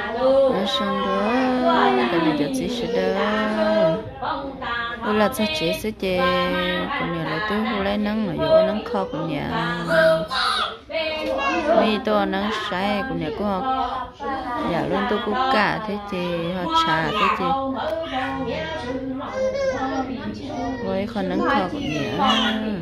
nó xong đó cái này được gì sẽ đó tôi là sao chế sẽ chế còn nhà là tôi hôm nay nắng ở chỗ nắng kho của nhà mi tôi nắng say của nhà có nhà luôn tôi cũng cả thế thì họ trà thế thì với con nắng kho của nhà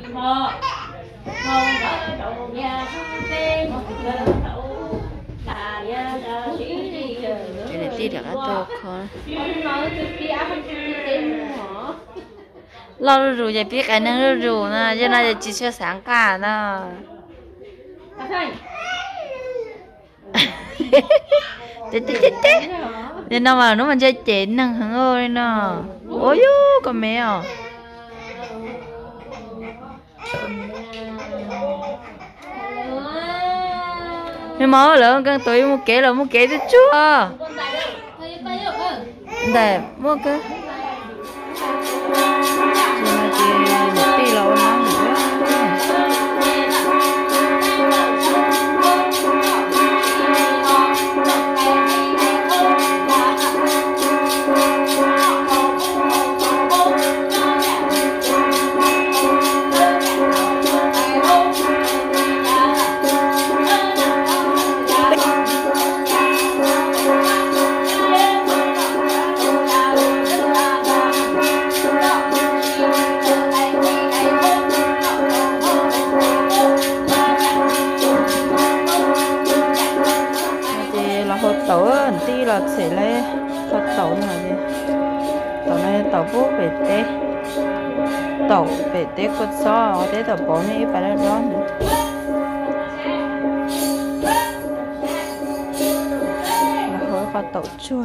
cái này tí được ăn tô con lo rủ vậy biết cái năng rủ nè cho nên chỉ cho sáng cả nè chết nên nào mà nó mà chơi chén năng hứng ơi nè ôi yu con mèo nhưng mà lớn con tuổi mua kế được chưa đẹp mua cái tí lâu lắm tàu á tí là sẽ lấy cho tàu này gì tàu bố về té tàu về té cột xó té tàu bố này phải là đó nữa là hơi khó tàu chua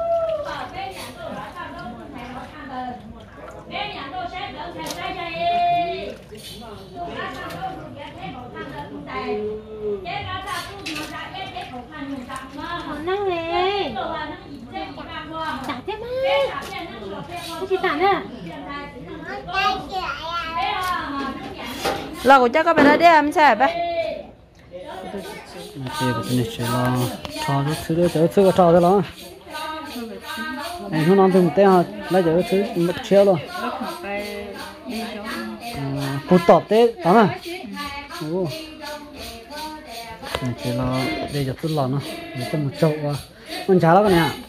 năng nè trả tiếp á cái gì tản à là của chắc có phải là để em xem vậy cái của này chỉ là cho thứ cái trò đó là anh không nói thêm tên lấy giờ thứ mất chiếu luôn cột tọt thế đó mà chỉ là đây giờ tôi làm nó để cho một chậu và con chả đó cái này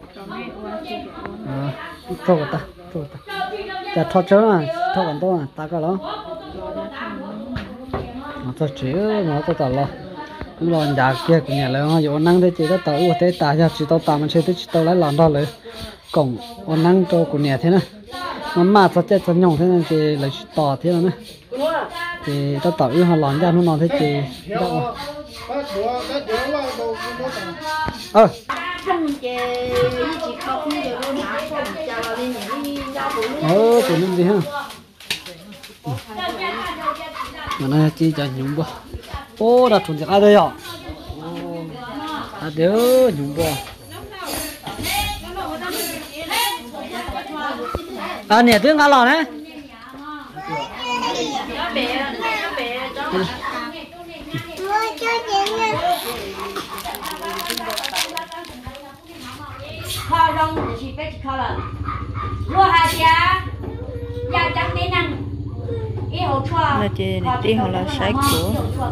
trâu ta ta thọ chớ mà thọ còn to mà ta cái đó nó cho chế nó cho tao lo nhưng mà nhà kia của nhà là họ năng thế chỉ có tao của thế ta giờ chỉ tao tạm mình chơi thế chỉ tao lấy làm đóเลยcổng họ năng cho của nhà thế này mà cho chết cho nhung thế này thì lấy tỏ thế này thì tao tao yêu họ làm ra nó nói thế thì đâu tụi nó gì ha mà nó chỉ cho nhúng bò ô đã thùng ai đây ạ đứa nhúng bò nè tiếng ngã lò đấy kho rong thì chỉ biết kho là mua hạt giá giá trắng đến năng ý hỗ trợ là chị tí họ là sấy của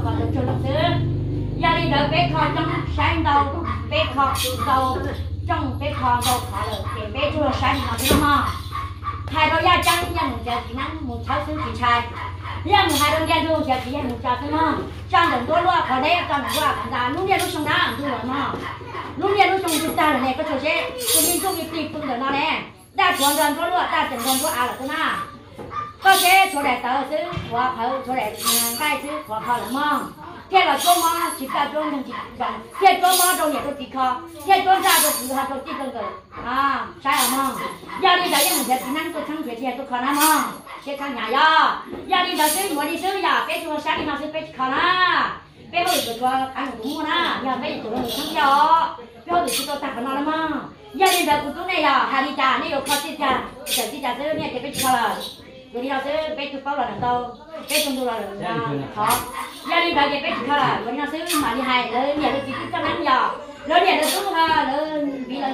gia đình đợi bé kho trong sáng đầu bé kho đầu trong bé kho đầu khá là để bé chưa sáng nào thế mà hai đôi giá trắng gia một giờ chỉ năng một sáu thứ chỉ trai gia một hai đôi gia đôi giờ chỉ gia một giờ thế mà trong đợt đôi loa khỏi đấy trong đợt loa còn ra lúc này lúc xong đá tôi rồi mà lúc này lúc xong chúng ta là này có chỗ chế tôi đi chung đi tìm phương được nó nè đa chuẩn gần có loa đa chuẩn gần có à là thế nào có chế chỗ này tớ chứ qua thở chỗ này cái chứ qua thở là mong cái là chỗ mong chỉ ta chỗ mình chỉ chọn cái chỗ mong trong nhà tôi chỉ kho cái chỗ ra tôi chỉ hạt tôi chỉ cần rồi sai là mong gia đình đấy mình sẽ chỉ năng tôi thắng việc gì tôi khó lắm mong cái thằng nhà ya gia đình đấy chứ mua điซื้อ ya bé chỗ sáng đi nàoซื้อbé khó na bé hồi tụi anh cũng mua na ya bé tụi nó thắng cho bé hồi tụi tôi tặng nó lắm mong gia đình đấy của tôi này ya hai đi trà này có chi tràซื้อ เนี่ย bé khó là giờ đi nàoซื้อ bé tụi bao là đâu bé tụi tôi là khó gia đình đấy bé khó là giờ đi nàoซื้อ mà đi hai rồi nhà tôi chỉ cho nắng giờ rồi nhà tôi cũng ha rồi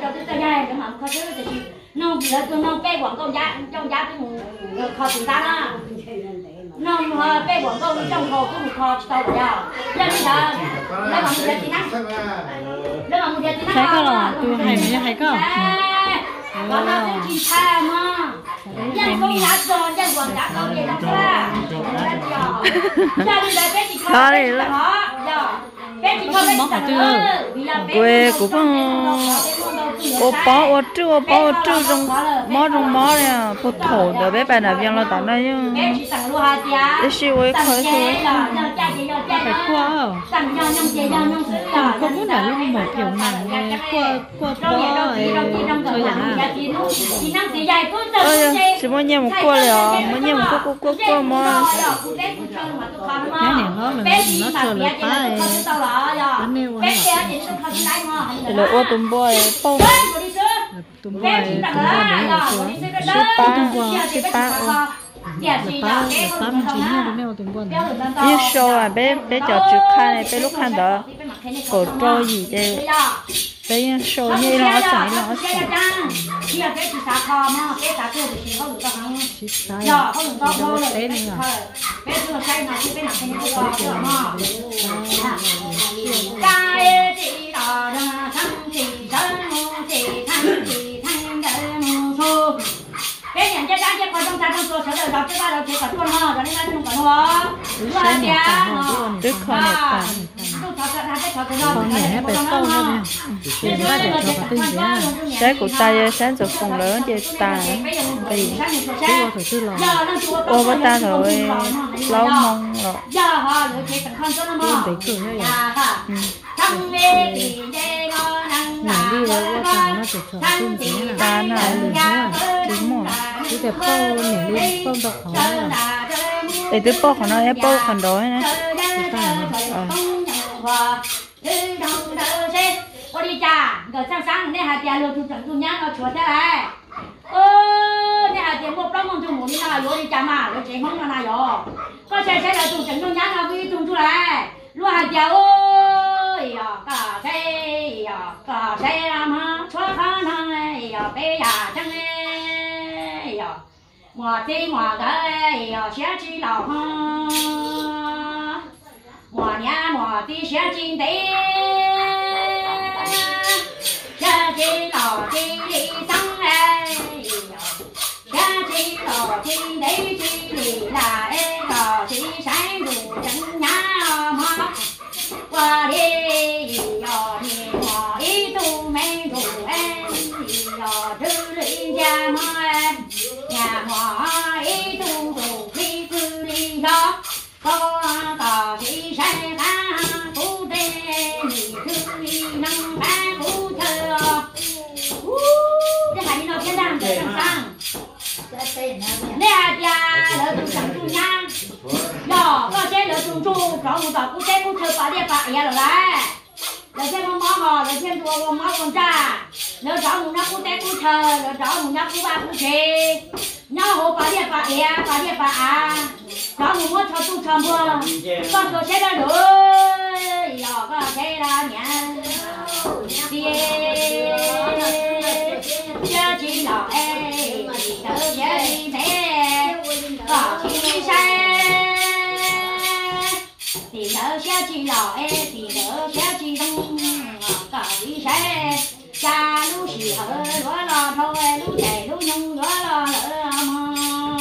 tư tao nhai cái mà khó tư thì nó là tôi nó bê quảng câu giá trong giá cái mù kho chúng ta đó nó bê quảng câu trong kho cái mù kho tao rồi à ra đi đó lấy bằng một tí nắng lấy bằng một tí nắng thấy có là tôi hay mới thấy có có nó cũng chỉ xa mà dân công đã rồi dân quảng đã có gì lắm ra ra đi là bé chỉ kho bé chỉ kho bé chỉ quê của con ô bao trong mó nè phụ thổ để bé bài nào viên lo tao đây chứ để siêu ấy khơi thôi phải qua không muốn là lúc một kiểu mặn qua bó thôi chỉ muốn nhiều một qua liền muốn nhiều một qua mà cái này nó mình nó chờ lại phá cái nêu thì là ô tôm bò bao tụm bò để cái ba là mình chỉ nghe được nêu tụm bò như show à bé cho chụp khai này bé lúc khai đó cổ trôi gì đây bé show như nó chảy thế này à cái nhận cho đáng cho trong ta trong số sở đời đọc cho ba đầu thì cả tuần ha rồi nên là không có nữa là dia đứt con này ta con này phải sâu hơn nè để ba để cho cái tinh dễ trái của ta sáng giờ phòng lớn thì ta cái cái vô thử tư lò ô bắt ta rồi lâu mong rồi để cửa như vậy nàng đi với qua tàu nó chỉ cho tinh dễ là ta nào đúng rồi cái đẹp câu nàng đi câu đọc khó là để tôi bỏ nó em bỏ còn đó nè cô đi cha giờ sáng này hạt tiền lừa tụi chẳng tụi nhá nó chuột thế này này hạt tiền một trăm mong tụi muốn đi nào rồi đi cha mà rồi chạy không nào rồi có xe là tụi chẳng tụi nhá nó đi tụi này luôn hạt tiền ơi cả xe mà cho khăn này bé già chẳng này mùa tây mùa cái sẽ chỉ lào ha mùa nhà mùa tây sẽ chín tây sẽ chỉ lào chỉ đi sang này sẽ chỉ lào chỉ đấy chỉ đi là lào chỉ sáng đủ chẳng nhá mà qua đi thì mùa ít tu mấy đủ em thứ lý gia mà nhà mỏ ý tu đủ khi cứ đi đó có tỏ chỉ sẽ ta phú tê thì cứ đi nâng ta phú thơ cái này nó cái đang để làm sang nè cha lỡ tụi chẳng tu nhang đó có chế lỡ tụi chu có một tỏ phú tê phú thơ bà đi bà rồi đấy lỡ thêm một món hò lỡ thêm một món con cha lỡ chó một nhóc phú tê phú thơ lỡ chó một nhóc phú ba phú thê nhau hồ bà đi bà à chó một món cho tu chồng vừa con có chế ra rồi giờ có chế ra nhá cha chỉ là em đỡ nhớ đi thế có chỉ sai thì đỡ cha chỉ là em thì đỡ cha chỉ đông có chỉ sai cha lu chỉ ở đó lo thôi lu chạy lu nhung đó lo lỡ mà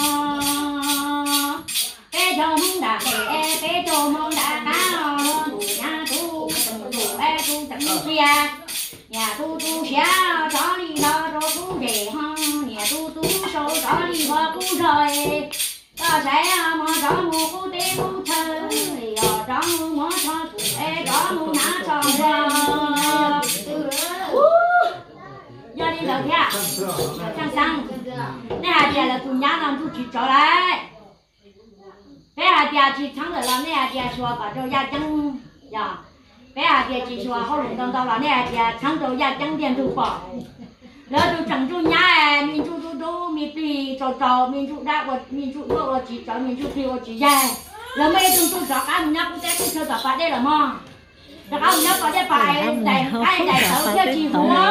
cái cho mông đã để cái cho mông đã cá đủ nhà tu tu chẳng chia nhà tu xia cho đi lo cho tu để ha nhà tu sâu cho đi vào tu rồi ta sẽ mà cho mua cu tê cu thơ cho mua cho tu cho mua ná cho giờ đi đâu thế sang này hạt tiền là tụi nhá làm tụi chỉ cho lại bé hạt tiền chỉ thắng được làm này hạt tiền xóa cả cho gia tăng giờ bé hạt tiền chỉ xóa không lùng đông đâu là này hạt tiền thắng được gia tăng tiền tụi bỏ lỡ tụi chẳng tụi nhá mình tụi mình tùy cho mình tụi đã vật mình tụi nó chỉ cho mình tụi tùy chỉ ra lỡ mấy tụi cho cả mình nhá cũng sẽ cũng cho tập đây là mò rồi không nhá có để phải đại đại đại sáu cho chị hùa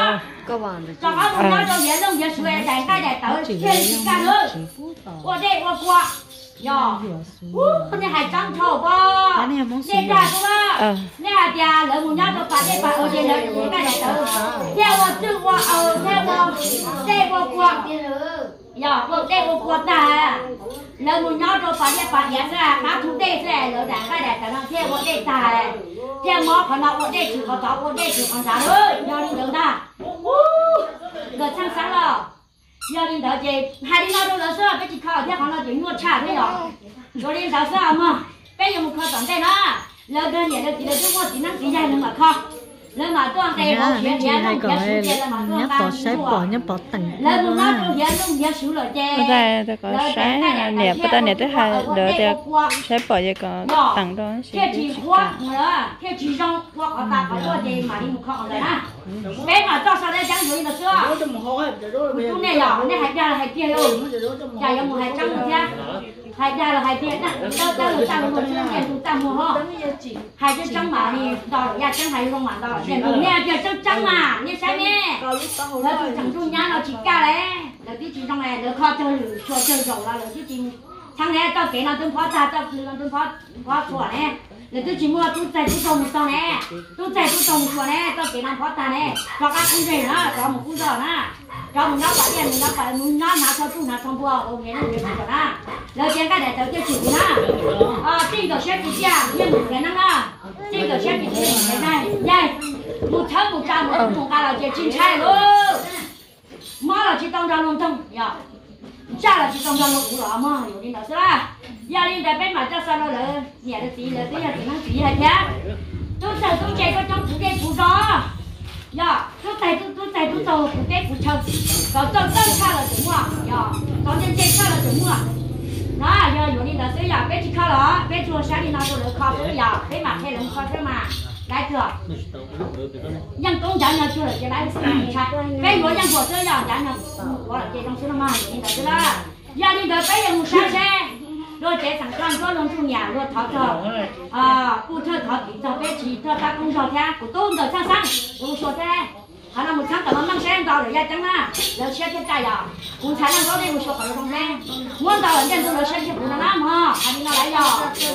找俺们家都也弄也出来，在大家都天天干了，我这我过。哟，你还长头发？你干什么？你还家人我家都把这把而且人你干点头，天我这我天我这我过，呀我这我过大，人我家都把这把颜色拿出这来，了干点头，天我这大，天我看到我这去我找我这去看啥了？要你等的，我唱啥了？要领导姐，还领导都老师，别去考，天行了就我差对了。昨天早上嘛，别有考状态啦，老个年的记得就我只能自己能嘛考，人嘛状态好学，人弄些书记了嘛，状态不错。人弄那种人弄些书了啫。 在个山年不到年都还了的，才把一个当当是天气花了，天气上我大考多的嘛，你们考了啦。别嘛，到时候来讲究的是吧？不那样，那还加了还跌哟，加油么还涨了些，还加了还跌，那到我年度涨么哈？还是涨嘛呢？到呀涨还是弄嘛到，年度年就涨嘛，你啥呢？那就涨中年了去干嘞，那地其中嘞，那靠就说走了，那就进，常来到给那顿跑啥，到那顿跑错嘞。那都寂寞，都在都动不动嘞，都在都动不动嘞，到给人跑单嘞，找俺工人了，找我们工作呢，找我们老板店，我们老板，我们拿车住拿上坡，我们那边工作呢，然后现在在这就住呢，这个小弟弟啊，也没人了，这个小弟弟现在耶，我全部干我从干了就进菜喽，马了去当家弄灯呀。下了去当家弄糊了嘛，有领导是吧？要领导别嘛叫上了人，年的低了，这样只能低还偏，都走都这个叫不给不着，呀，都走不给不成，早差了怎么呀？早点这差了怎么？那要有领导是呀，别去考了，别做山里那种人考试呀，别嘛黑人考试嘛。来个，让公家要去了，就来你看，别说让我这样，让我了这种事了嘛，你知道了？要你的别用啥噻，若这上干若弄出年，若逃走不特逃地走，别去特打工作天，不懂得上我说噻。好了，我唱到忙山到了也讲了，要切切摘呀，我才能搞得我说好的东西。我到人家都切切不能那么，还得拿来呀。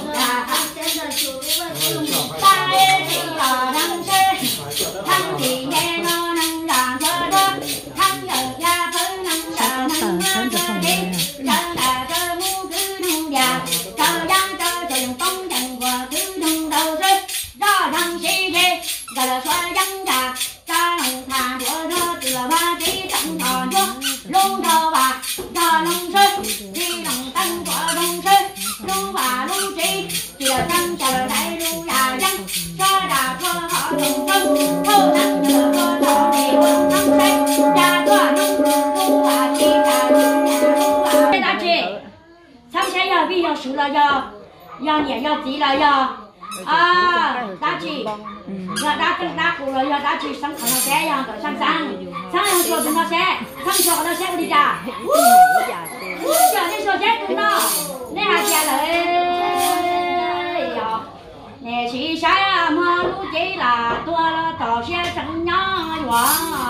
大爷的老能吃，汤里面能让着的，汤有家不能少能让着的，让大家母子能俩，照样这用风筝我子能都是，让让谁谁，让了说养家。看我这这把地上看着，龙头把那龙吃，地龙当我龙吃，龙把龙追，这当下来路呀样，这大车好龙争，后当这个老李龙当谁，家做龙把地下龙啊，别打起，上前要比要输了要撵要急了要。打起，要打过了，要打起上课了这样的上学跟到谁？上学跟到谁？我的家，叫你说谁知道？你还家了呀？你去啥马路街啦？多了到些正阳园，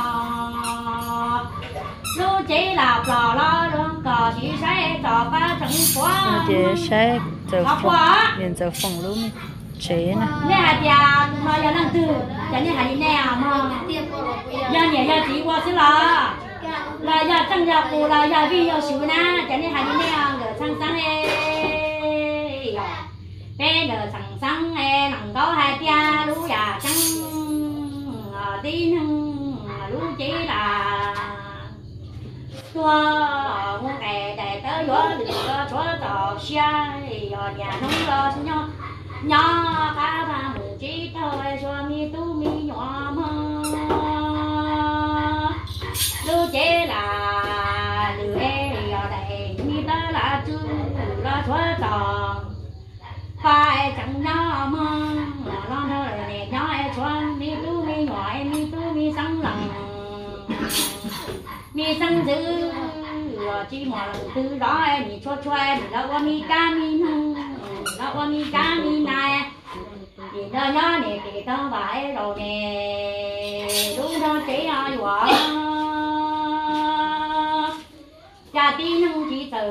路街啦不啦人高去谁找把正光？ 这谁走风？连走风路呢？谁呢？ 你还家那要能读，叫你还那样嘛？要年要地我是了，那要挣要补了，要比要输呢，叫你还那样个厂商嘞哟，别个厂商哎，能够还家路呀挣的能路接啦，多我给的原理个做到下要年弄了是喏。nhà cá vàng chỉ thôi cho mi tu mi nhỏ mơ lu chế là lu ê ở đây mi ta là chú là chúa tròn phải chẳng nhỏ mơ lo thôi này nhỏ em cho mi tu mi nhỏ em mi tu mi sáng lòng mi sáng dữ chỉ một lần từ đó em mi cho em là qua mi ca mi nung nó mi cá mi này thì nó nhớ nè thì tao phải rồi nè đúng đó chỉ ai quả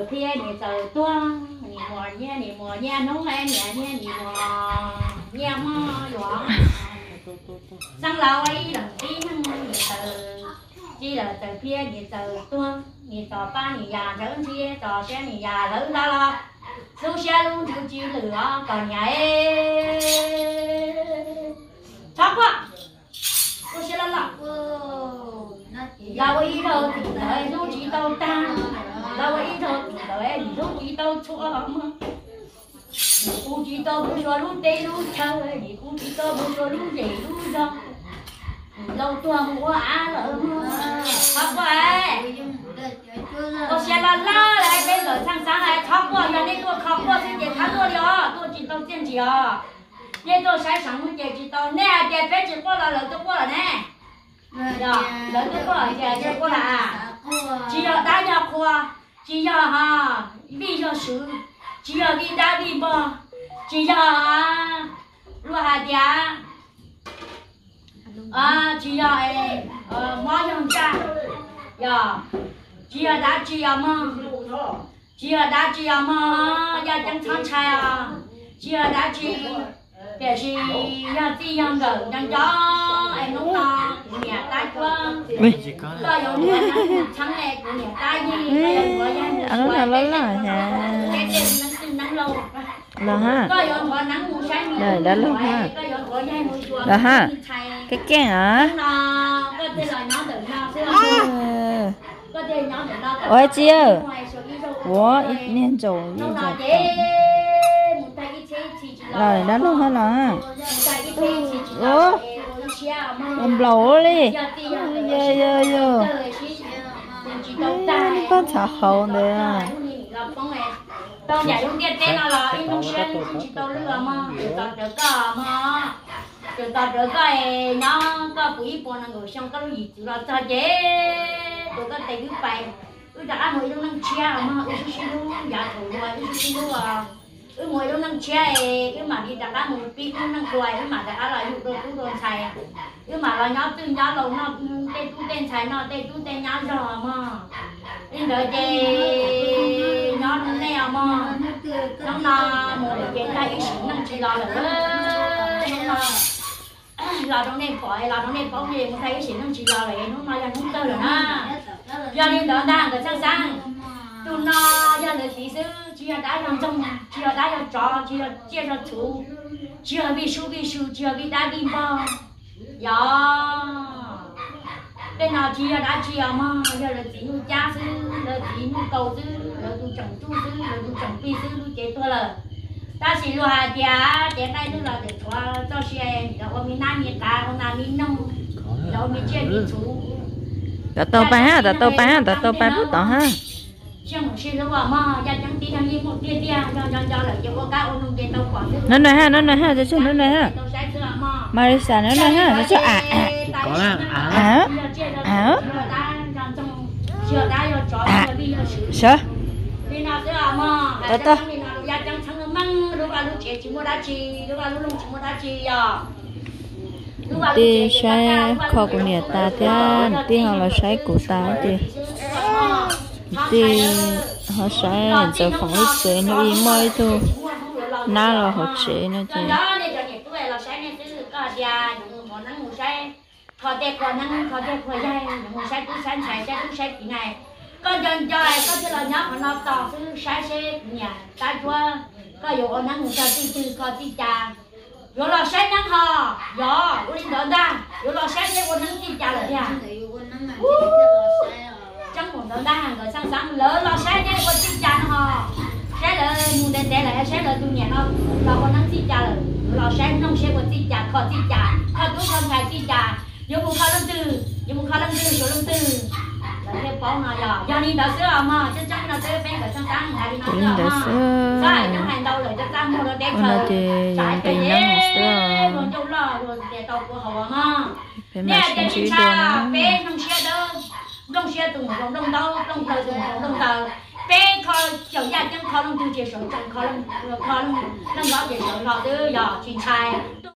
tờ phía nhẹ tờ tua nhẹ mùa nhẹ nóng em nhẹ mùa nhẹ mò gió sang lâu ấy lần tí nhẹ tờ chỉ là tờ phía nhẹ tờ tua nhẹ tờ ba nhẹ già lớn chia tờ xe nhẹ già lớn ra lo lúc xe luôn chịu chịu lửa còn nhảy chóc quá tôi sẽ lắm lâu ý đâu thì đợi lúc chỉ đâu ta lâu ý đâu thì đợi lúc chỉ đâu chua mà cô chỉ đâu bữa rồi lúc tê lúc chơi cô chỉ đâu bữa rồi lúc gì lúc đâu lâu tua mua á lỡ khóc quá tôi sẽ là la lại bây giờ sáng sáng lại khóc quá giờ đây tôi khóc quá thì thắng tôi đi tôi chỉ đâu tiền gì nên tôi sẽ sẵn chỉ đâu nè để bé chỉ qua là lỡ tôi qua là nè rồi lỡ tôi qua là chỉ qua là chỉ là đá nhà khoa chỉ là ha bây giờ sự chỉ là đi đá đi bò chỉ là luôn hạt giá chỉ là mua trong cha giờ chỉ là đá chỉ là mà chỉ là đá chỉ là mà giờ chẳng thắng trai chỉ là đá chỉ để chỉ là chỉ yang gần đang cho em lúc nào nhà tay quá có有人抢来过年大衣 ăn nó lớn là là ha rồi đã lớn ha là ha cái kén hả ôi chị ơi我一年走一走rồi đã lớn hơn là ủa làm lẩu đi yo có thả hậu nữa tao giải luôn tiền tên là in nông sen chỉ tao lừa mà tao được cả mà tao được cái nó có bụi bò năng người xong có gì chứ là sao chứ tụi có tay cứ phải đã ăn hồi đông năng chia mà xin luôn giả thủ rồi xin luôn ngồi đông năng chia mà đi đặt một pi đông năng quay mà đã là dụng đồ tu đồ xài mà là nhớ từ nhớ lâu nó tên tu tên xài nó tên tu tên nhớ rồi mà nên đợi để nhớ này mà nó là một cái cái ý sự năng chỉ là trong này khỏi là trong này có gì một cái ý sự năng chỉ là nó là không tơ rồi na giờ đi đỡ đang cái sang tụi nó giờ là tí sư chỉ là đá làm trong chỉ là đá làm trò chỉ là chia cho chủ chỉ là bị su chỉ là bị đá đi bao giờ bên nào chỉ là đá chỉ mà giờ là chỉ nuôi cha sư là chỉ nuôi cầu sư là nuôi chồng chú sư là nuôi chồng phi sư nuôi chế thôi là ta chỉ nuôi hạt giá chế đây nữa là để cho xe là ông mình nam nhiệt ta ông nam mình nông là ông mình chia đi chủ đã tàu ba bút tàu ha chẳng một xin luôn mà giờ chẳng tí thằng gì một tia cho lại cho có cá ôn nông tiền tàu quảng nó nói ha cho nó nói ha Marisa nó nói ha cho có là sao đi nào thế mà tao giờ chẳng thằng măng lúc trẻ chỉ mua đá chi lúc lông chỉ mua đá chi giờ đi sai kho của nhà ta tiền đi họ là sai của ta thì họ sai giờ phòng ít sẽ nó im môi thôi na là họ sẽ nó thì họ đẹp còn năng họ đẹp hồi dài một sai cứ sai cái này con dân chơi có thể là nhóc nó to cứ sai nhà ta chúa cóอยู่năng người ta từ có tí trà rồi là sai năng họ rồi uống đỡ đa rồi là sai thế uống năng tí trà là thế trong một đỡ đa rồi sáng lỡ là sai thế uống tí trà họ sai là muốn đến đây là sai là tôi nhà nó là uống năng tí trà là sai nông sai uống tí trà khó tôi không phải tí trà dùng một khâu lông tư số lông tư là thế bao nào giờ đi đỡ sữa mà chắc là sẽ phải ở trong sáng ngày đi nó sữa mà sai trong hành đâu rồi chắc chắn mua được đẹp hơn sai cái gì rồi đâu lo rồi để tàu của họ mà nè để đi xa bé nông xe đâu nông xe tùng đông đâu đông tờ bé kho chậu gia chân kho lông tư chế số chân kho lông gói chế số lò tư giờ chuyện sai